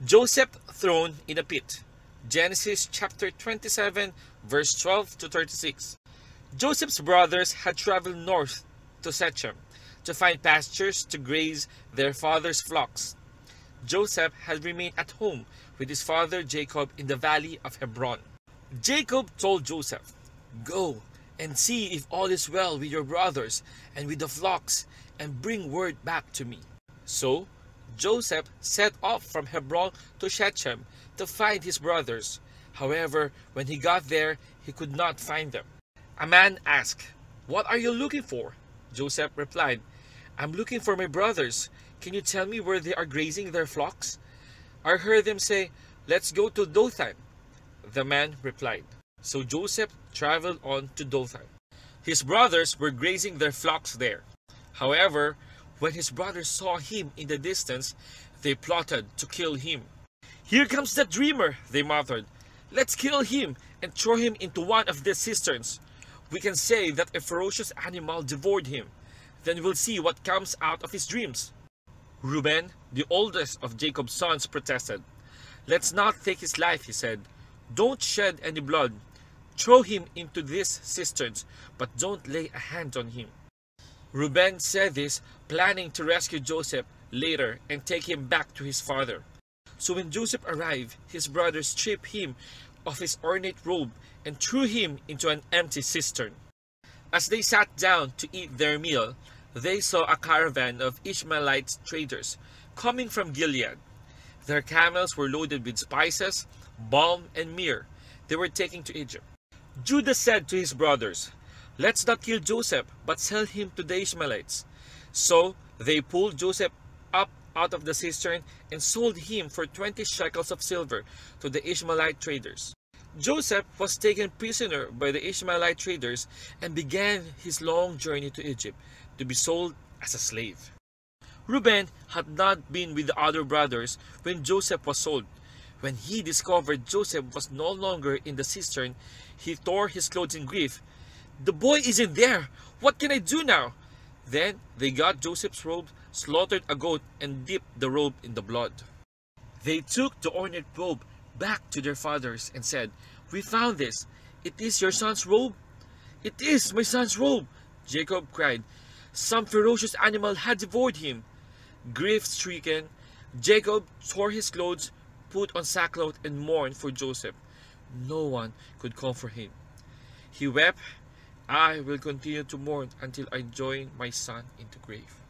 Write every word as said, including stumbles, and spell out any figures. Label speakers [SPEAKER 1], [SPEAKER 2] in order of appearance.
[SPEAKER 1] Joseph thrown in a pit. Genesis chapter twenty-seven, verse twelve to thirty-six. Joseph's brothers had traveled north to Shechem to find pastures to graze their father's flocks. Joseph had remained at home with his father Jacob in the valley of Hebron. Jacob told Joseph, "Go and see if all is well with your brothers and with the flocks, and bring word back to me." So Joseph set off from Hebron to Shechem to find his brothers. However, when he got there, he could not find them. A man asked, "What are you looking for?" Joseph replied, "I'm looking for my brothers. Can you tell me where they are grazing their flocks? I heard them say, 'Let's go to Dothan.'" The man replied. So Joseph traveled on to Dothan. His brothers were grazing their flocks there. However, when his brothers saw him in the distance, they plotted to kill him. "Here comes that dreamer," they muttered. "Let's kill him and throw him into one of these cisterns. We can say that a ferocious animal devoured him. Then we'll see what comes out of his dreams." Reuben, the oldest of Jacob's sons, protested. "Let's not take his life," he said. "Don't shed any blood. Throw him into these cisterns, but don't lay a hand on him." Reuben said this, planning to rescue Joseph later and take him back to his father. So when Joseph arrived, his brothers stripped him of his ornate robe and threw him into an empty cistern. As they sat down to eat their meal, they saw a caravan of Ishmaelite traders coming from Gilead. Their camels were loaded with spices, balm, and myrrh they were taking to Egypt. Judah said to his brothers, "Let's not kill Joseph, but sell him to the Ishmaelites." So they pulled Joseph up out of the cistern and sold him for twenty shekels of silver to the Ishmaelite traders. Joseph was taken prisoner by the Ishmaelite traders and began his long journey to Egypt to be sold as a slave. Reuben had not been with the other brothers when Joseph was sold. When he discovered Joseph was no longer in the cistern, he tore his clothes in grief. "The boy isn't there! What can I do now?" Then they got Joseph's robe, slaughtered a goat, and dipped the robe in the blood. They took the ornate robe back to their fathers and said, "We found this. It is your son's robe?" "It is my son's robe," Jacob cried. "Some ferocious animal had devoured him." Grief-stricken, Jacob tore his clothes, put on sackcloth, and mourned for Joseph. No one could comfort him. He wept, "I will continue to mourn until I join my son in the grave."